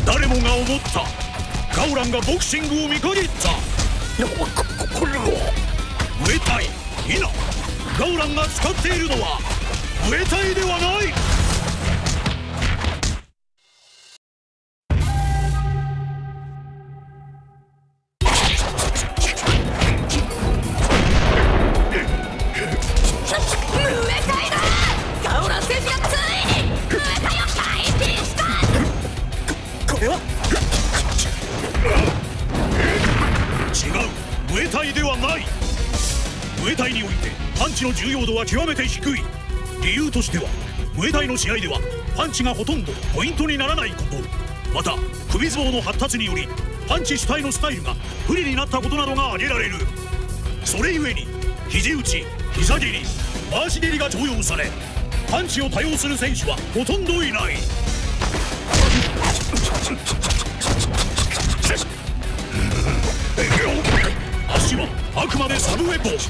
誰もが思った。ガオランがボクシングを見限った。 これはムエタイ、いな。ガオランが使っているのはムエタイではない。ムエタイではない。ムエタイにおいてパンチの重要度は極めて低い。理由としてはムエタイの試合ではパンチがほとんどポイントにならないこと、また首相撲の発達によりパンチ主体のスタイルが不利になったことなどが挙げられる。それゆえに肘打ち、膝蹴り、回し蹴りが重用され、パンチを多用する選手はほとんどいない。足はあくまでサブウェポン。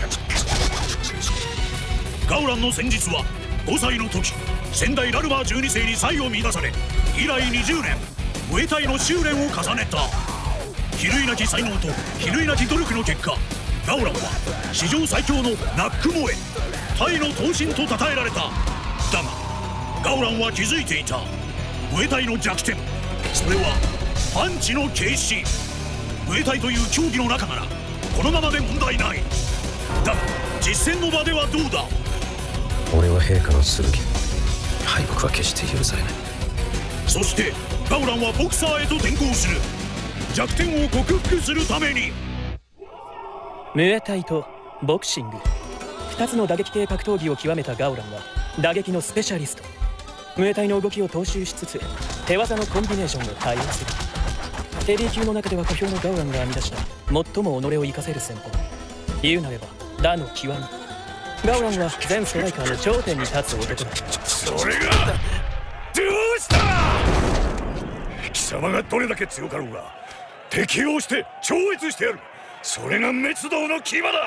ガオランの戦術は5歳の時先代ラルバー12世に才を見出され、以来20年ムエタイの修練を重ねた。比類なき才能と比類なき努力の結果、ガオランは史上最強のナック萌え、タイの闘神と称えられた。だがガオランは気づいていた。ムエタイの弱点、それはパンチの軽視。ムエタイという競技の中ならこのままで問題ない。だが実戦の場ではどうだ。 俺は陛下の剣、敗北は決して許されない。 そしてガオランはボクサーへと転向する。弱点を克服するためにムエタイとボクシング、2つの打撃系格闘技を極めたガオランは打撃のスペシャリスト。ムエタイの動きを踏襲しつつ手技のコンビネーションを多用する。ヘビー級の中では小兵のガオランが編み出した最も己を生かせる戦法、言うなれば打の極み。ガオランは全ストライカーの頂点に立つ男だ。 それがどうした貴様がどれだけ強かろうが適応して超越してやる。それが滅道の牙だ。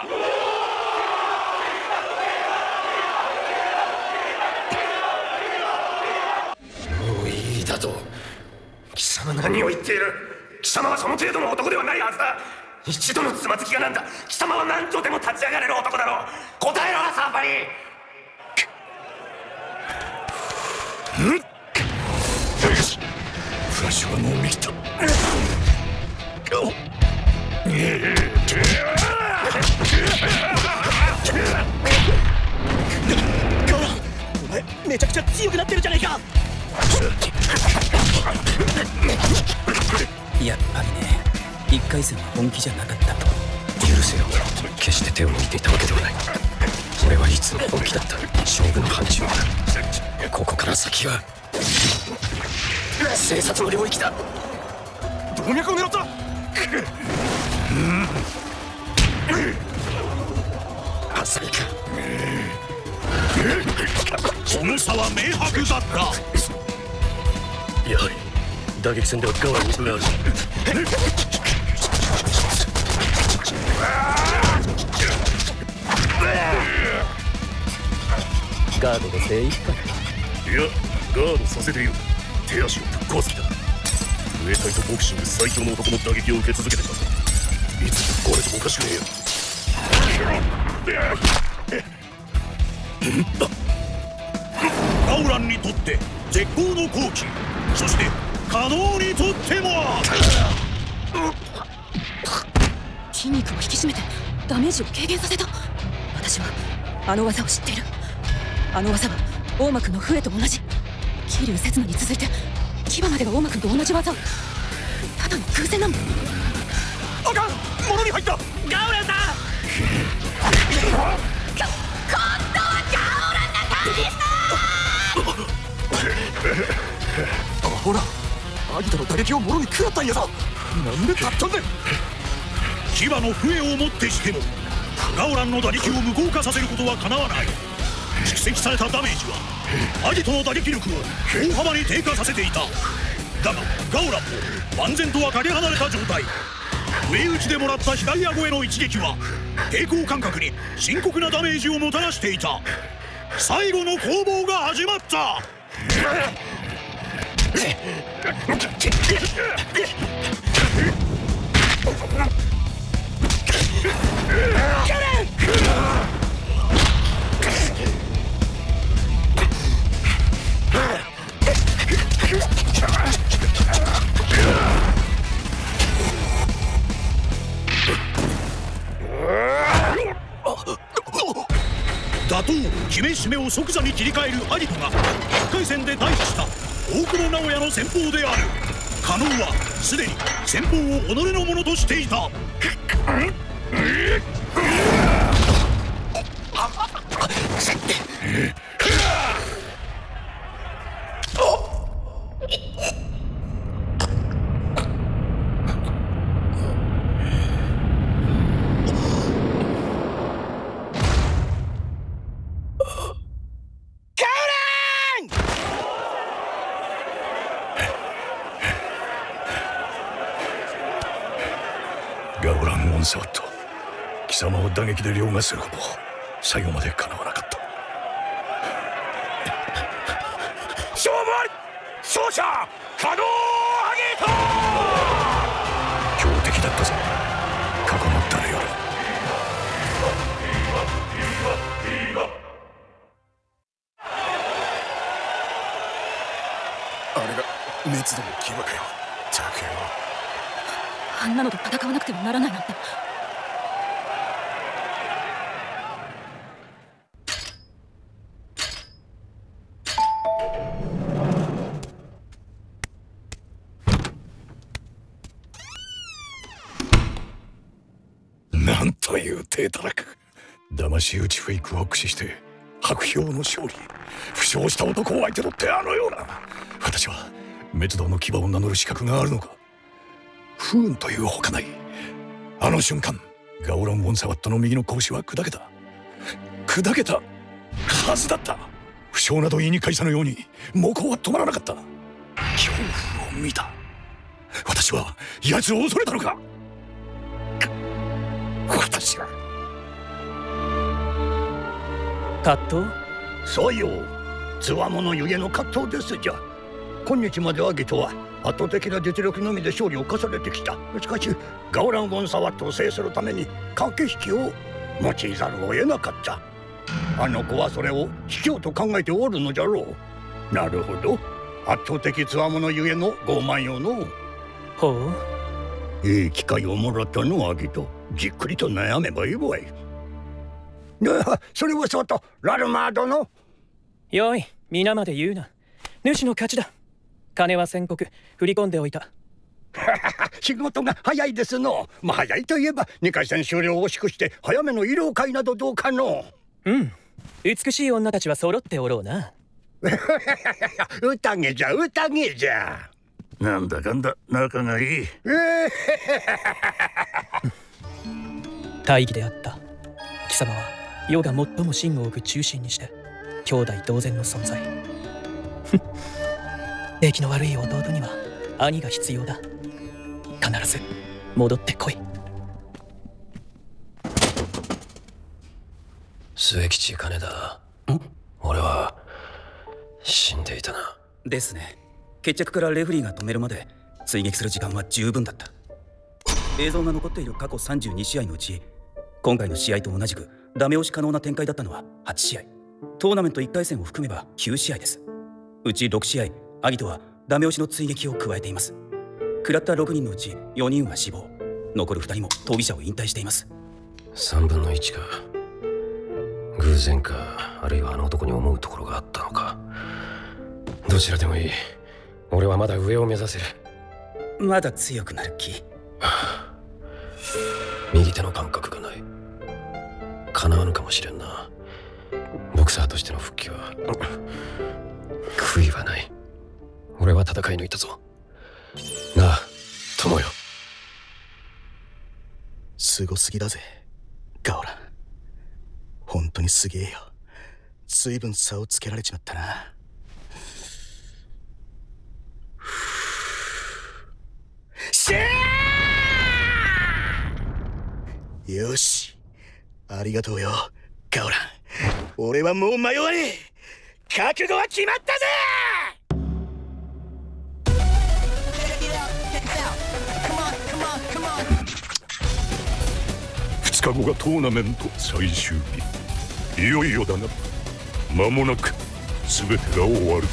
もういいだと。貴様何を言っている。貴様はその程度の男ではないはずだ。一度のつまずきがなんだ。貴様は何とでも立ち上がれる男だろう。答えろ、サーパリー。 フラッシュはもう見切った。 ガオラン、お前めちゃくちゃ強くなってるじゃないか。 やっぱりね、1回戦は本気じゃなかったと。 許せよ。決して手を抜いていたわけではない。俺はいつも本気だった。勝負の範疇はここから先は生殺の領域だ。 動脈を狙った。 浅いか。 その差は明白だった。 やはり打撃戦ではガオランに分がある。 ガードで精一杯。 いや、ガードさせている。手足をぶっ壊す気だ。ムエタイとボクシング最強の男の打撃を受け続けてきたぞ。いつぶっ壊れてもおかしくねえよ。ガオランにとって絶好の好機、そして可能にとっても筋肉を引き締めてダメージを軽減させた。私はあの技を知っている。あの技は大間君の笛と同じ。桐生刹那に続いて牙までが大間君と同じ技。ただの偶然なの。 あかん、物に入った。ガオランさん。 今度はガオランが返したほら、アギトの打撃を物に食らったんやぞ。なんで立ったんだよ。牙の笛をもってしてもガオランの打撃を無効化させることはかなわない。蓄積されたダメージはアギトの打撃力を大幅に低下させていた。だがガオランも万全とはかけ離れた状態。不意打ちでもらった左顎への一撃は平行感覚に深刻なダメージをもたらしていた。最後の攻防が始まった。 打倒決め締めを即座に切り替えるアギトが1回戦で対峙した大久保直也の戦法である。加納はすでに戦法を己のものとしていた。 ガオラン・オンサワット、貴様を打撃で凌駕するほど最後までかなわなかった。 勝負あり、勝者加納アゲト。 強敵だったぞ、過去の誰より。 あれが熱度の牙かよ。たくよ、 あんなのと戦わなくてもならないなんて。 なんという低たらく。騙し討ちフェイクを駆使して白氷の勝利。負傷した男を相手取ってあのような。私は滅道の牙を名乗る資格があるのか。不運というほかない。あの瞬間ガオラン・ウォンサワットの右の拳は砕けた。砕けたはずだった。負傷など言いに返さぬように猛攻は止まらなかった。恐怖を見た。私は奴を恐れたのか。私は葛藤。 そうよ、つわものゆえの葛藤ですじゃ。今日までアギトは圧倒的な実力のみで勝利を重ねてきた。しかしガオラン・ゴンサワットを制するために駆け引きを用いざるを得なかった。あの子はそれを卑怯と考えておるのじゃろう。なるほど、圧倒的つわものゆえの傲慢よの。 ほう、 いい機会をもらったのアギト。じっくりと悩めばいいわい。それはそうとラルマー殿。 よい、皆まで言うな。主の勝ちだ。金は宣告振り込んでおいた。 仕事が早いですの。まあ早いといえば2回戦終了を祝して早めの慰労会などどうかの。 うん、美しい女たちは揃っておろうな。 宴じゃ宴じゃ。 なんだかんだ仲がいい。 大義であった。貴様は世が最も真を置く中心にして兄弟同然の存在。出来の悪い弟には兄が必要だ。必ず戻ってこい。 末吉金田、俺は死んでいたな。 ですね。決着からレフリーが止めるまで追撃する時間は十分だった。映像が残っている過去32試合のうち、今回の試合と同じくダメ押し可能な展開だったのは8試合。トーナメント1回戦を含めば9試合です。うち6試合、アギトはダメ押しの追撃を加えています。食らった6人のうち4人は死亡、残る2人も闘技者を引退しています。 3分の1か。偶然か、あるいはあの男に思うところがあったのか。どちらでもいい。俺はまだ上を目指せる。 まだ強くなる気？ 右手の感覚がない。叶わぬかもしれんな。ボクサーとしての復帰は悔いはない。俺は戦い抜いたぞ。なあ友よ。 すごすぎだぜガオラン。本当にすげえよ。随分差をつけられちまったな。しゃー！よし、ありがとうよガオラン。俺はもう迷わねえ。覚悟は決まったぜ。 2日後がトーナメント最終日。いよいよだな。間もなく全てが終わる。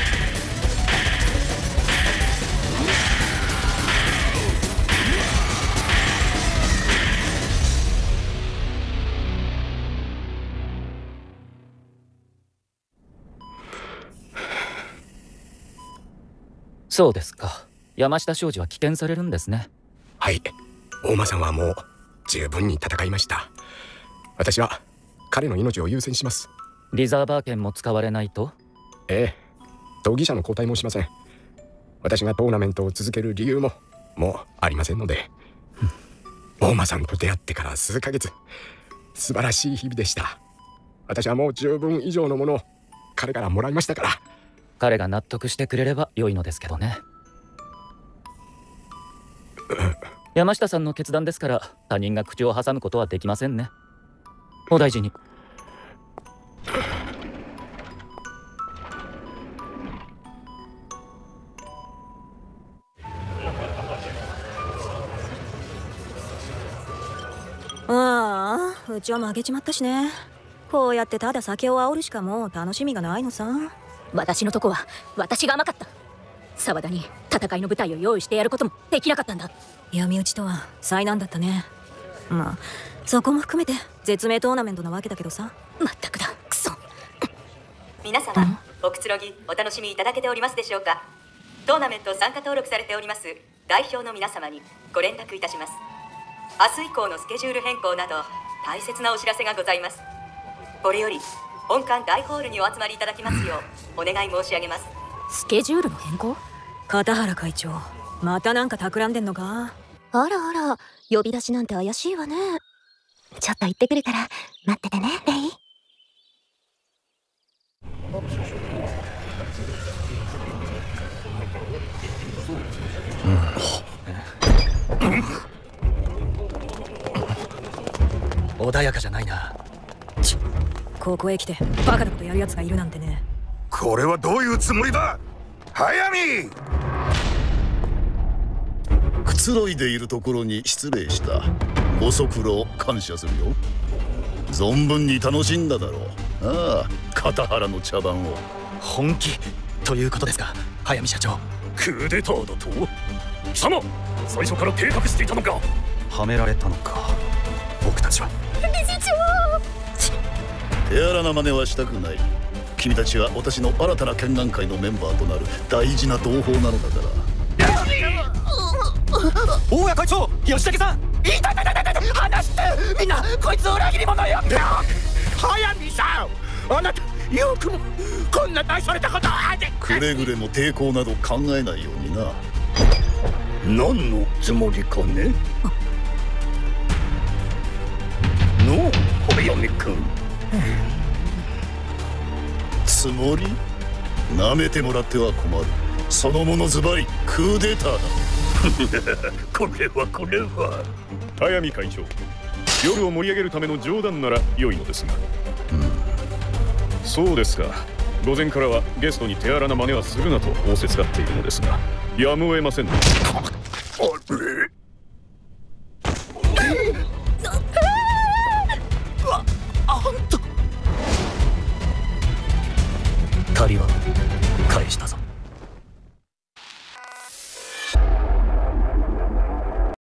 そうですか。山下商事は棄権されるんですね。 はい、大間さんはもう十分に戦いました。私は彼の命を優先します。 リザーバー権も使われないと？ ええ、闘技者の交代もしません。私がトーナメントを続ける理由ももうありませんので。大間さんと出会ってから数ヶ月、素晴らしい日々でした。私はもう十分以上のものを彼からもらいましたから。 彼が納得してくれれば良いのですけどね。山下さんの決断ですから他人が口を挟むことはできませんね。お大事に。 ああ、うちは負けちまったしね。こうやってただ酒を煽るしかもう楽しみがないのさ。 私のとこは私が甘かった。沢田に戦いの舞台を用意してやることもできなかったんだ。 闇討ちとは災難だったね。まあそこも含めて絶命トーナメントなわけだけどさ。 まったくだ、クソ。 皆様、おくつろぎお楽しみいただけておりますでしょうか。トーナメント参加登録されております代表の皆様にご連絡いたします。明日以降のスケジュール変更など大切なお知らせがございます。これより本館大ホールにお集まりいただきますようお願い申し上げます。 スケジュールの変更？ 片原会長、またなんか企んでんのか？ あらあら、呼び出しなんて怪しいわね。ちょっと行ってくるから待っててね、レイ。 穏やかじゃないな。 ここへ来てバカなことやるやつがいるなんてね。 これはどういうつもりだ、速水。 くつろいでいるところに失礼した。ご足労感謝するよ。存分に楽しんだだろう。ああ、片原の茶番を。 本気ということですか、速水社長。 クーデターだと？貴様、最初から計画していたのか？ はめられたのか、僕たちは。 理事長、 手荒な真似はしたくない。君たちは私の新たな剣眼会のメンバーとなる大事な同胞なのだから。 大谷会長、吉武さん、 痛い話して、みんなこいつ裏切り者よ。速水さん、あなたよくもこんな大それたことは。 くれぐれも抵抗など考えないようにな。 何のつもりかね。の早見君、 つもり？なめてもらっては困る。そのものズバリクーデターだ。 これは速水会長、夜を盛り上げるための冗談なら良いのですが。そうですか。午前からはゲストに手荒な真似はするなと仰せつかっているのですが、やむを得ませんね。 あんた。借りは返したぞ。